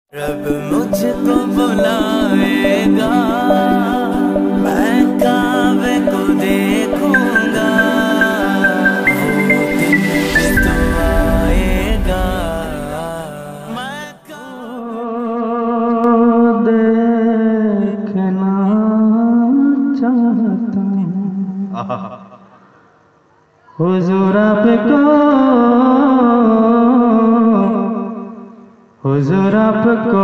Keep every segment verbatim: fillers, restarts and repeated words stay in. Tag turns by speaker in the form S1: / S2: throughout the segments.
S1: रब मुझको बुलाएगा, मैं काबे को देखूंगा, वो दिन भी तो आएगा। मैं देखना चाहता हूँ हुजूर आपको, हुजूर आपको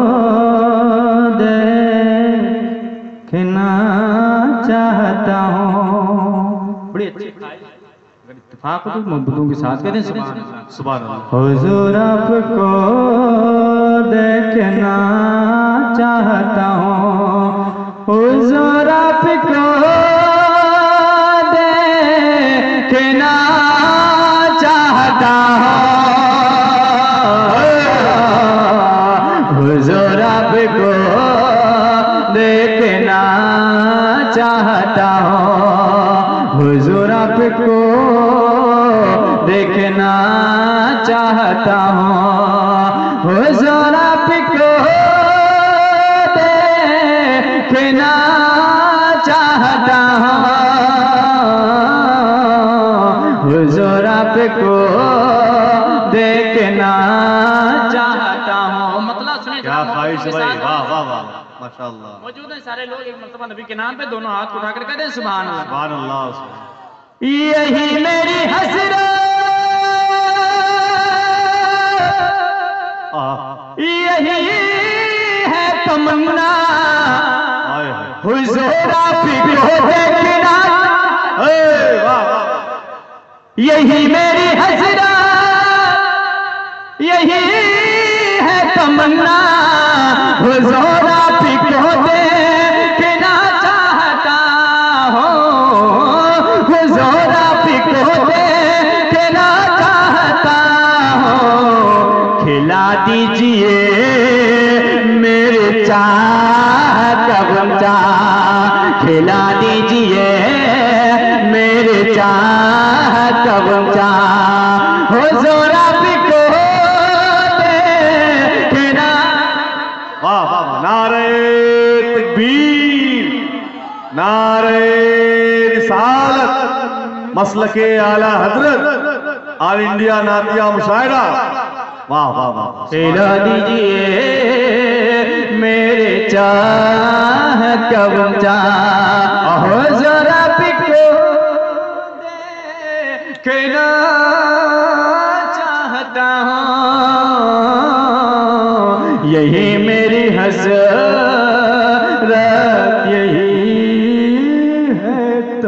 S1: देखना चाहता हूँ। बड़ी अच्छी अगर इत्तेफाक हो तो मोहब्बतों के साथ कहते हैं सुभान अल्लाह। हुजूर आपको देखना चाहता हूँ, हुजूर आपको देखना चाहता हूँ, हुजूर आपको देखना चाहता हूँ, हुजूर आपको देखना चाहता हूँ, हुजूर आपको देखना चाहता हूँ, हुजूर आपको देखना चाहता हूँ। मतलब सुने क्या ख्वाहिश भाई, वाह वाह वाह माशाअल्लाह। मौजूद हैं सारे लोग एक मर्तबा नबी के नाम पे दोनों हाथ उठाकर कहते हैं सुभान अल्लाह सुभान अल्लाह। यही मेरी हसरत, यही है तमन्ना, हुजूर आपको देखना, यही मेरी हसरत, यही है तमन्ना, हुजूर आपको देखना चाहता हूँ, हुजूर आपको देखना चाहता हूँ। खिला दीजिए मेरे चाह का बंचा, खिला दीजिए मेरे चाह का बंचा, हुजूर आपको देखना। वाह वाह, नारे तकबीर, नारे रिसालत, मसलके आला हजरत, ऑल इंडिया नातिया मुशायरा। वाह वाह वाह। खिला दीजिए मेरे चाह का बंचा, हुजूर आपको देखना चाहता हूँ, यही मेरी हसरत, यही है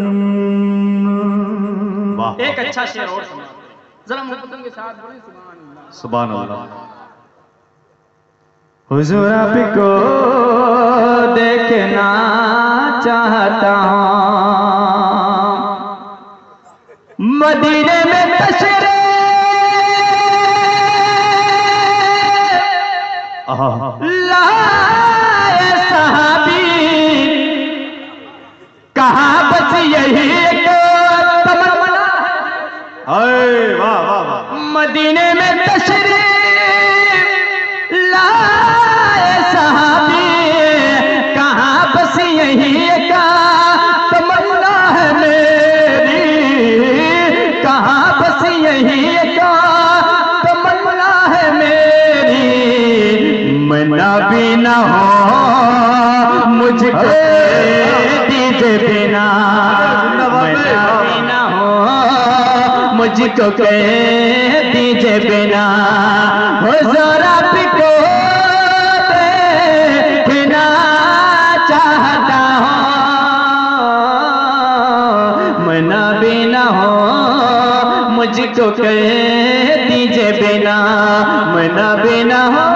S1: तमन्ना। एक अच्छा शेर और सुना जरा मोहब्बतों के साथ बोलें सुभान अल्लाह सुभान अल्लाह। हुजूर आपको देखना चाहता हूँ, मदीने में तशरीफ लाए सहाबी, कहाँ बस यही एक तमन्ना है, वाह वाह वाह। मदीने में तशरीफ लाए सहाबी, कहाँ बस यही एक तमन्ना है मेरी, कहाँ बस यही एक तमन्ना है मेरी। मना भी न हो मुझको दीजे बिना, मना भी न हो मुझको कह दीजे बिना, हुजूर आपको देखना चाहता हूँ, मना भी न हो मुझको कह दीजे बिना, मना भी न हो,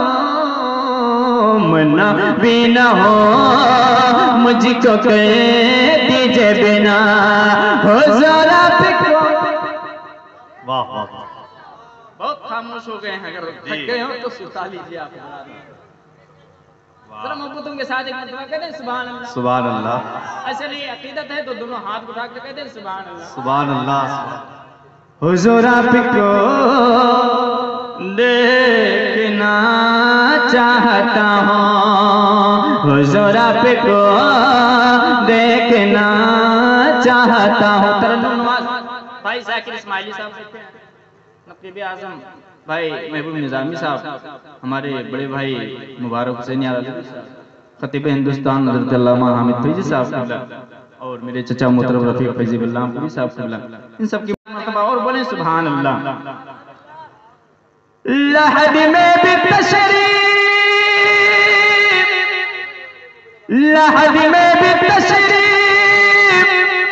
S1: मना भी न हो मुझको कह दीजे बिना, हुजूर आपको। वाह वाह, बहुत खामोश हो गए हैं, अगर थक गए हो तो सुता लीजिए आप। जरा मोहब्बतों के साथ एक मरतबा कहते हैं सुभान अल्लाह सुभान अल्लाह। असल ये अकीदत है तो दोनों हाथ उठा के कहते हैं सुभान अल्लाह सुभान अल्लाह। हुजूर आपको देखना चाहता हूँ, हुजूर आपको देखना चाहता हूँ। तरन्नुम नवाज भाई जाकिर इस्माइली साहब से, नकीब आजम भाई महबूब निजामी साहब, हमारे बड़े भाई मुबारक हुसैन यादव, खतीब हिंदुस्तान हज़रत अल्लामा हामिद फैजी साहब, और मेरे चचा मोहतरम रफीक फैजी बिल्लाह भी साहब, इन सब की मर्तबा और बोले सुभान अल्लाह। लहद में भी तशरीफ, लहद में भी तशरीफ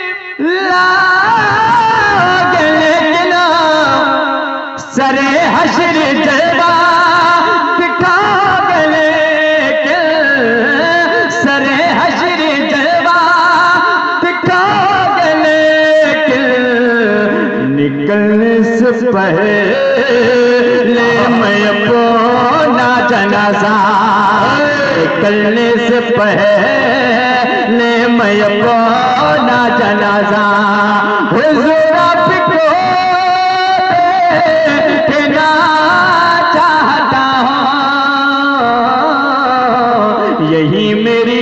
S1: लागे, लेकिन सरे हश्र जलवा दिखागे, लेकिन सरे हश्र जलवा दिखागे, लेकिन निकलने से पहले मैं अपना जनाजा, निकलने से पहले मैं अपना जनाजा हुजूर आपको देखना चाहता हूँ, यही मेरी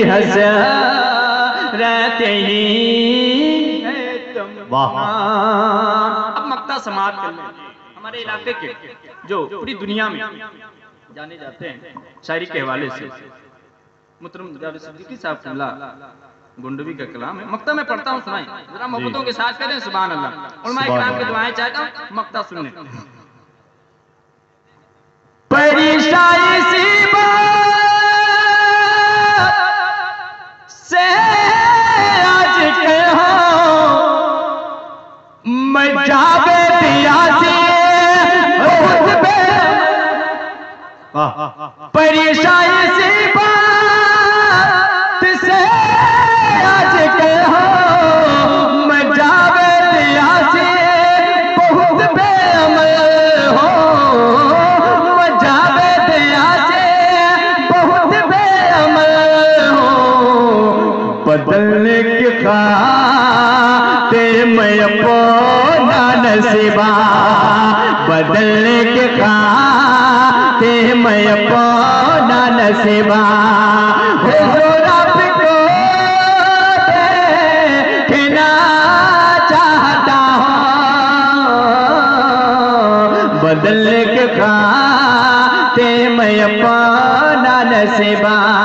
S1: हसरत ही है तुम। वाह। अब मक्ता समाप्त कर लें। हमारे इलाके के जो पूरी दुनिया में जाने जाते हैं शायरी के हवाले से, मुहतरम जावेद सिद्दीकी साहब किबला गुंडवी का कलाम है, मक्ता में पढ़ता हूँ, सुनाएं जरा मोहब्बतों के साथ करें सुभान अल्लाह। उलमा इकराम की दुआएं चाहता हूँ, मक्ता सुनने। परेशानी सी बात से आज के हो मैं जावे पियासी, परेशानी सी बात से आज के हो मैं जावे पियासी, बहुत बेअमल हो मैं जावे पियासी, बहुत बेअमल हो बदलने के खातिर मैं अपना नसीबा, बदलने के खातिर मैं अपना नसीबा हुजूर आपको देखना चाहता हूँ, बदलने के खातिर मैं अपना नसीबा